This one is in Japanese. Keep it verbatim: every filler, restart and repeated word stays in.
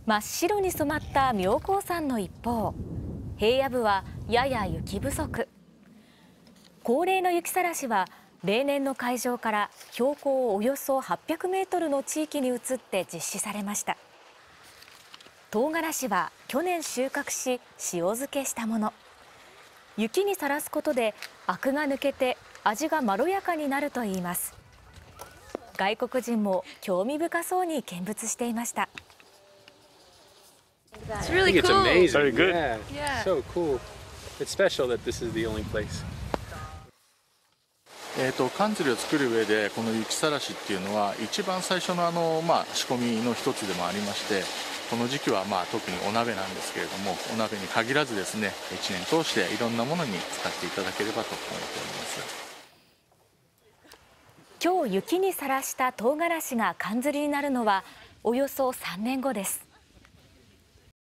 真っ白に染まった妙高山の一方、平野部はやや雪不足。恒例の雪さらしは例年の会場から標高およそはっぴゃくメートルの地域に移って実施されました。唐辛子は去年収穫し塩漬けしたもの。雪にさらすことでアクが抜けて味がまろやかになるといいます。外国人も興味深そうに見物していました。 It's really It's cool. amazing. Very good. Yeah. Yeah. So cool. It's special that this is the only place. えーと缶釣りを作る上でこの雪さらしっていうのは一番最初のあの、まあ、仕込みの一つでもありまして、この時期はまあ特にお鍋なんですけれども、お鍋に限らずですね、いちねん通していろんなものに使っていただければと思っております。 今日雪にさらした唐辛子が缶釣りになるのはおよそさんねんごです。